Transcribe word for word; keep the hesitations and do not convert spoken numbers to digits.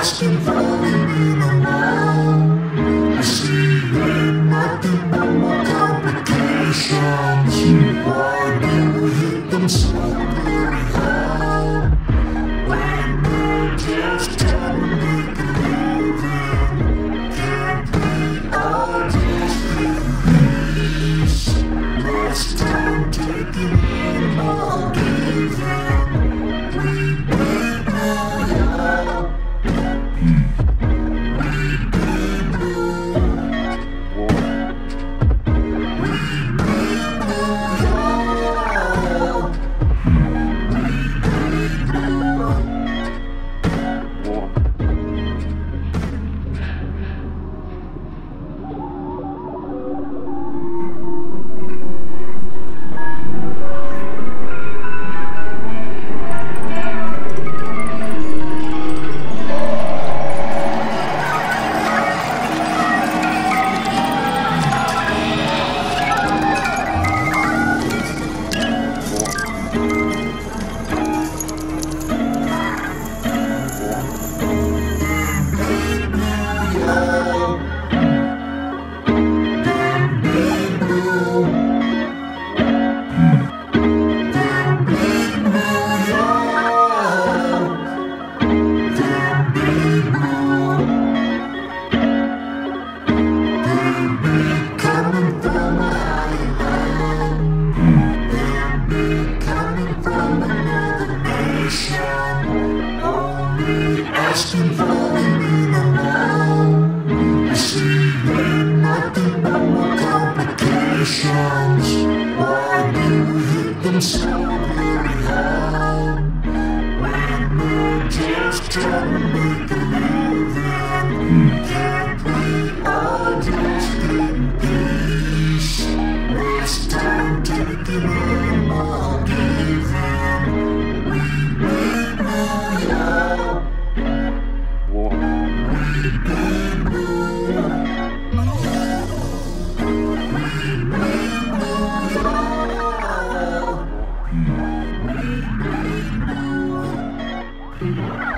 asking for leaving alone. I see ain't nothing but more complications. Why do we hit them so very hard? When they're just trying to make a living, can't we all just live in peace? Last time taking in more giving. We bleed blue, y'all. Asking for leaving alone. I see ain't nothing but more complications. Why do we hit them so very hard? When we're just trying to make a living, can't we all just get in peace? Last time taking in more giving. We bleed blue, y'all. We